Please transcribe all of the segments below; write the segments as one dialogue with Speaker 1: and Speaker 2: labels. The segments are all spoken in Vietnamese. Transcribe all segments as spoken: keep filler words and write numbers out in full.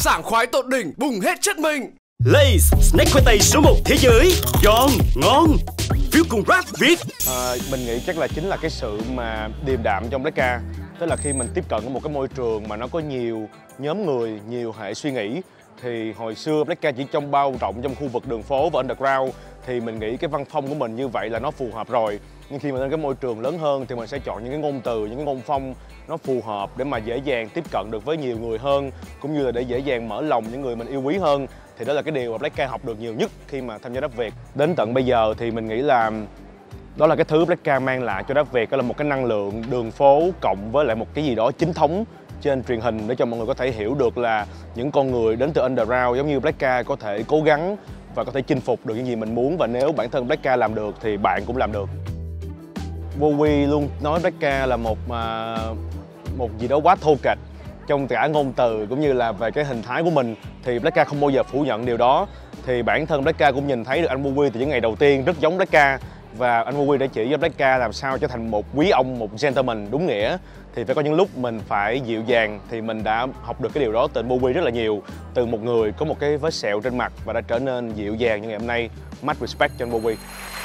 Speaker 1: sảng khoái tột đỉnh, bùng hết chất mình.
Speaker 2: Lay's, snack khoai tây số một thế giới, giòn, ngon. Phiếu cùng rap Việt.
Speaker 3: À, mình nghĩ chắc là chính là cái sự mà điềm đạm trong Black K. Tức là khi mình tiếp cận một cái môi trường mà nó có nhiều nhóm người, nhiều hệ suy nghĩ. Thì hồi xưa Black K chỉ trong bao rộng trong khu vực đường phố và underground. Thì mình nghĩ cái văn phong của mình như vậy là nó phù hợp rồi. Nhưng khi mà lên cái môi trường lớn hơn thì mình sẽ chọn những cái ngôn từ, những cái ngôn phong nó phù hợp để mà dễ dàng tiếp cận được với nhiều người hơn, cũng như là để dễ dàng mở lòng những người mình yêu quý hơn. Thì đó là cái điều mà Black K học được nhiều nhất khi mà tham gia rap Việt. Đến tận bây giờ thì mình nghĩ là đó là cái thứ Black K mang lại cho rap Việt, đó là một cái năng lượng đường phố cộng với lại một cái gì đó chính thống trên truyền hình để cho mọi người có thể hiểu được là những con người đến từ underground giống như Black K có thể cố gắng và có thể chinh phục được những gì mình muốn, và nếu bản thân Black K làm được thì bạn cũng làm được. Bowie luôn nói Black K là một uh, một gì đó quá thô kệch trong cả ngôn từ cũng như là về cái hình thái của mình, thì Black K không bao giờ phủ nhận điều đó. Thì bản thân Black K cũng nhìn thấy được anh Bowie từ những ngày đầu tiên rất giống Black K, và anh Bowie đã chỉ cho Black K làm sao trở thành một quý ông, một gentleman đúng nghĩa. Thì phải có những lúc mình phải dịu dàng, thì mình đã học được cái điều đó từ anh Bowie rất là nhiều. Từ một người có một cái vết sẹo trên mặt và đã trở nên dịu dàng như ngày hôm nay. Much respect cho anh Bowie.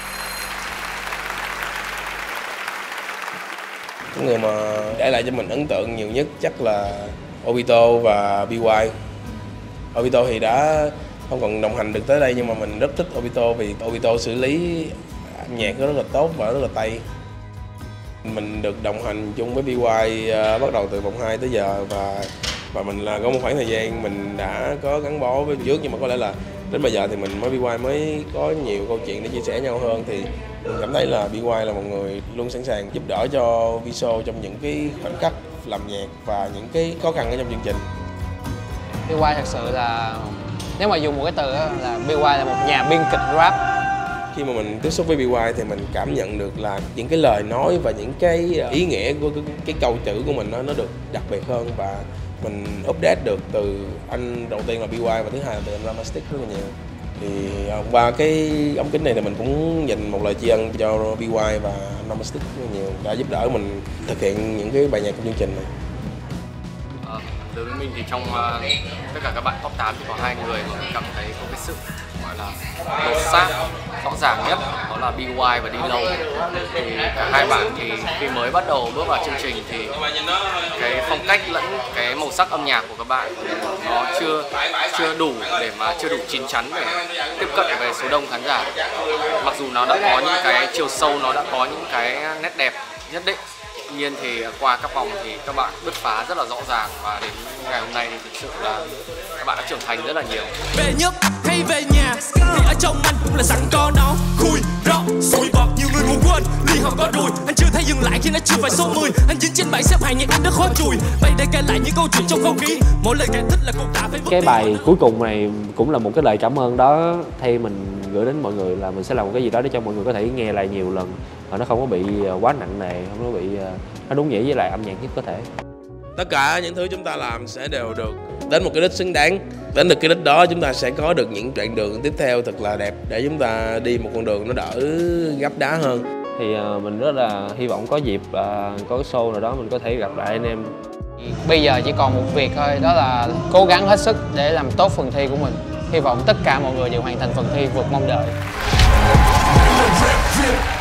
Speaker 4: Cái người mà để lại cho mình ấn tượng nhiều nhất chắc là Obito và bê i. Obito thì đã không còn đồng hành được tới đây, nhưng mà mình rất thích Obito vì Obito xử lý âm nhạc rất là tốt và rất là tay. Mình được đồng hành chung với bê i uh, bắt đầu từ vòng hai tới giờ, và và mình là có một khoảng thời gian mình đã có gắn bó với trước, nhưng mà có lẽ là đến bây giờ thì mình mới bê i mới có nhiều câu chuyện để chia sẻ nhau hơn. Thì mình cảm thấy là bê i là một người luôn sẵn sàng giúp đỡ cho Viso trong những cái khoảnh khắc làm nhạc và những cái khó khăn ở trong chương trình.
Speaker 5: bê i thật sự là, nếu mà dùng một cái từ đó, là bê i là một nhà biên kịch rap.
Speaker 4: Khi mà mình tiếp xúc với bê i thì mình cảm nhận được là những cái lời nói và những cái ý nghĩa của cái, cái câu chữ của mình nó nó được đặc biệt hơn, và mình update được từ anh đầu tiên là bê i và thứ hai là từ anh Ramastic rất là nhiều. Thì qua cái ống kính này thì mình cũng dành một lời tri ân cho bê i và anh Ramastic rất là nhiều, đã giúp đỡ mình thực hiện những cái bài nhạc trong chương trình này.
Speaker 6: À, đối với mình thì trong uh, tất cả các bạn top tám thì có hai người mà mình cảm thấy có cái sự gọi là lột xác rõ ràng nhất, đó là bê i và D-Lo. Thì cả hai bạn thì khi mới bắt đầu bước vào chương trình thì cái phong cách lẫn cái màu sắc âm nhạc của các bạn nó chưa chưa đủ để mà chưa đủ chín chắn để tiếp cận về số đông khán giả. Mặc dù nó đã có những cái chiều sâu, nó đã có những cái nét đẹp nhất định, tuy nhiên thì qua các vòng thì các bạn bứt phá rất là rõ ràng, và đến ngày hôm nay thì thực sự là các bạn đã trưởng thành rất là nhiều.
Speaker 1: Về nhất hay về nhà thì ở trong anh cũng là sẵn có nó. Khui rõ sủi bọt nhiều người ngủ quên liên học có đùi. Anh chưa thấy dừng lại khi nó chưa phải số mười. Anh dính trên bảng xếp hạng nhạc anh rất khó chùi. Vậy để kể lại những câu chuyện trong không khí. Mỗi lời kể thích là cũng đã phải.
Speaker 7: Cái bài cuối cùng này cũng là một cái lời cảm ơn đó, thay mình gửi đến mọi người là mình sẽ làm một cái gì đó để cho mọi người có thể nghe lại nhiều lần và nó không có bị quá nặng nề, không có bị nó đúng nghĩa với lại âm nhạc nhất có thể.
Speaker 4: Tất cả những thứ chúng ta làm sẽ đều được đến một cái đích xứng đáng. Đến được cái đích đó chúng ta sẽ có được những đoạn đường tiếp theo thật là đẹp để chúng ta đi một con đường nó đỡ gấp đá hơn.
Speaker 7: Thì uh, mình rất là hy vọng có dịp uh, có cái show nào đó mình có thể gặp lại anh em.
Speaker 5: Bây giờ chỉ còn một việc thôi, đó là cố gắng hết sức để làm tốt phần thi của mình. Hy vọng tất cả mọi người đều hoàn thành phần thi vượt mong đợi.